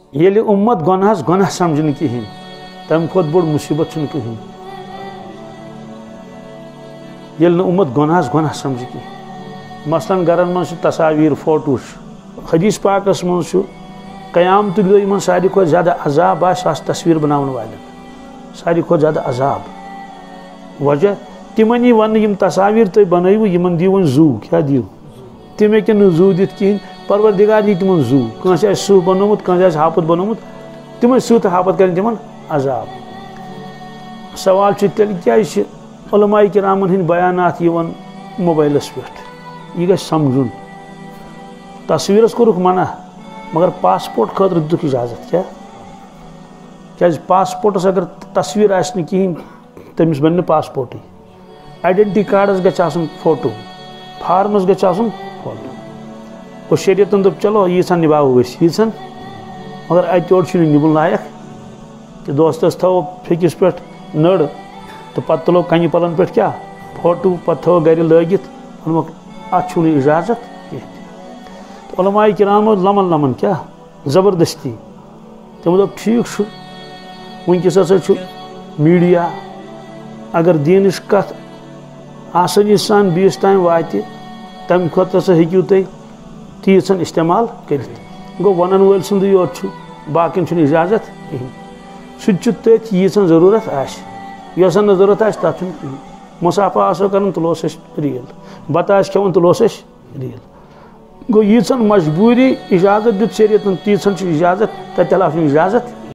ییٚلہِ اُمت گۄنہَس گۄناہ سمجھنہٕ کِہیٖنۍ تَمہِ کھۄتہٕ بوٚڑ مُصیبت چھُنہٕ کِہیٖنۍ ییٚلہِ نہٕ اُمت گۄنہَس گۄناہ سمجھِ کِہیٖنۍ مثلاً گرن منٛز چھِ تصاویٖر فوٹو چھُ حدیث پاکس منٛز چھُ قیامتُک دۄہ یِمن ساروی کھۄتہٕ زیادٕ عذاب آسہِ سُہ آسہِ تصویٖر بناون والٮ۪ن ساروی کھۄتہٕ زیادٕ عذاب وجہ تِمن یی وننہٕ یِم تصاویٖر تُہۍ بنٲیوٕ یِمن دِیِو وۄنۍ زوٗ کیٛاہ دِیِو تِم ہیٚکن نہٕ زوٗ دِتھ کِہیٖنۍ پروردِگار دی تِمن زوٗ کٲنٛسہِ آسہِ سٕہہ بنومُت کٲنٛسہِ آسہِ ہاپت بنومُت تِمن سٕہہ تہٕ ہاپت کرن تِمن عذاب سوال چھُ تیٚلہِ کیٛازِ چھِ علماء کرامن ہٕنٛدۍ بیانات یِوان موبایلس پٮ۪ٹھ یہِ گژھِ سمجھُن تصویٖرس کوٚرُکھ منع مگر پاسپورٹ خٲطرٕ دِتُکھ اِجازت کیٛازِ پاسپورٹس اگر تصویٖر آسہِ نہٕ کِہیٖنۍ تٔمِس بنہِ نہٕ پاسپورٹٕے آیڈنٹی کارڈس گژھِ آسُن فوٹو فارمس گژھِ آسُن فوٹو گوٚو شریعتن دوٚپ چلو ییٖژھن نِباوو أسۍ ییٖژھن مگر اتہِ یورٕ چھُنہٕ نِبُن لایق کہِ دوستس تھاوو پھیٚکِس پٮ۪ٹھ نٔر تہٕ پتہٕ تُلو کنہِ پلن پٮ۪ٹھ کیٛاہ فوٹو پتہٕ تھاوو گرِ لٲگِتھ ووٚنمکھ اتھ چھُنہٕ اِجازت کینٛہہ تہٕ علماء کرامو لمن کیٛاہ زبردستی تِمو دوٚپ ٹھیٖک چھُ وٕنکیٚس ہسا چھُ میٖڈیا اگر دیٖنٕچ کتھ آسٲنی سان بیٚیِس تام واتہِ تمہِ کھۄتہٕ ہسا ہیٚکِو تُہۍ تیٖژھن استعمال کٔرِتھ گوٚو ونن وٲلۍ سُنٛدُے یوت چھُ باقین چھُنہٕ اِجازت کِہیٖنۍ سُہ تہِ چھُ تٔتھۍ ییٖژھن ضروٗرت آسہِ یۄسن نہٕ ضروٗرت آسہِ تتھ چھُنہٕ کِہیٖنۍ مُسافہ آسو کران تُلوس أسۍ ریٖل بتہٕ آسہِ کھٮ۪وان تُلوس أسۍ ریٖل گوٚو ییٖژھن مجبوٗری اِجازت دیُت شریعتن تیٖژھن چھُ اِجازت تتہِ علاوٕ چھُنہٕ اِجازت